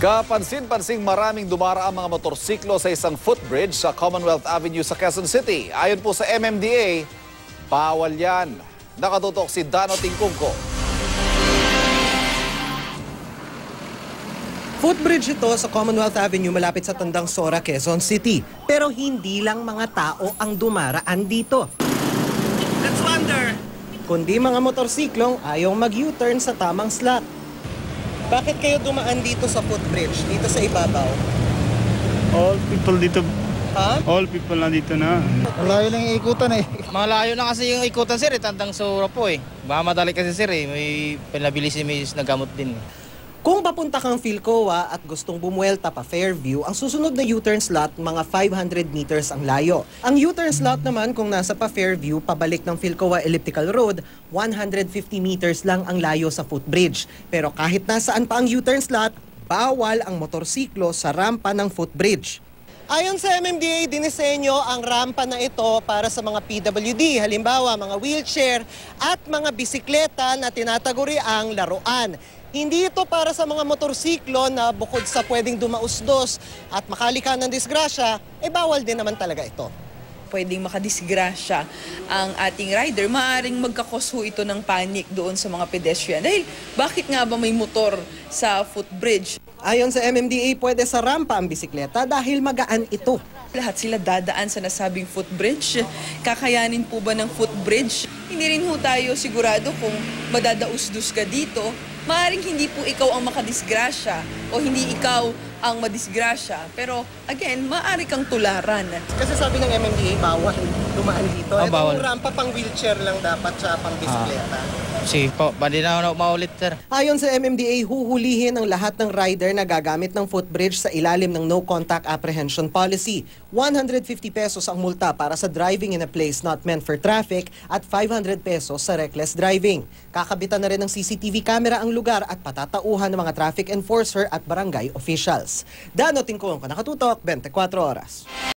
Kapansin-pansing maraming dumaraang mga motorsiklo sa isang footbridge sa Commonwealth Avenue sa Quezon City. Ayon po sa MMDA, bawal yan. Nakatutok si Dano Tingkungko. Footbridge ito sa Commonwealth Avenue malapit sa Tandang Sora, Quezon City. Pero hindi lang mga tao ang dumaraan dito. Let's wander! Kundi mga motorsiklong ayaw mag-U-turn sa tamang slot. Bakit kayo dumaan dito sa footbridge, dito sa ibabaw? All people dito. Ha? All people na dito na. Malayo lang yung ikutan eh. Malayo na kasi yung ikutan sir, Tandang Sora po eh. Baka madali kasi sir eh, may pinabilis may nagamot din. Kung papunta kang Philcoa at gustong bumuelta pa Fairview, ang susunod na U-turn slot mga 500 meters ang layo. Ang U-turn slot naman kung nasa pa Fairview, pabalik ng Philcoa Elliptical Road, 150 meters lang ang layo sa footbridge. Pero kahit nasaan pa ang U-turn slot, bawal ang motorsiklo sa rampa ng footbridge. Ayon sa MMDA, dinisenyo ang rampa na ito para sa mga PWD, halimbawa mga wheelchair at mga bisikleta na tinataguri ang laruan. Hindi ito para sa mga motorsiklo na bukod sa pwedeng dumausdos at makalika ng disgrasya, bawal din naman talaga ito. Pwedeng makadisgrasya ang ating rider, maaaring magkakos ito ng panic doon sa mga pedestrian. Dahil bakit nga ba may motor sa footbridge? Ayon sa MMDA, pwede sa rampa ang bisikleta dahil magaan ito. Lahat sila dadaan sa nasabing footbridge. Kakayanin po ba ng footbridge? Hindi rin ho tayo sigurado kung madadausdos ka dito. Maaaring hindi po ikaw ang makadisgrasya o hindi ikaw ang madisgrasya. Pero again, maaari kang tularan. Kasi sabi ng MMDA, bawal dumaan dito. Oh, bawal. Itong rampa pang wheelchair lang dapat sa pang bisikleta. Sige po, bali na ako maulit sir. Ayon sa MMDA, huhulihin ang lahat ng rider na gagamit ng footbridge sa ilalim ng No Contact Apprehension Policy. 150 pesos ang multa para sa driving in a place not meant for traffic at 500 pesos sa reckless driving. Kakabitan na rin ng CCTV camera ang lugar at patatauhan ng mga traffic enforcer at barangay officials. Dano Tingkungko, nakatutok, 24 oras.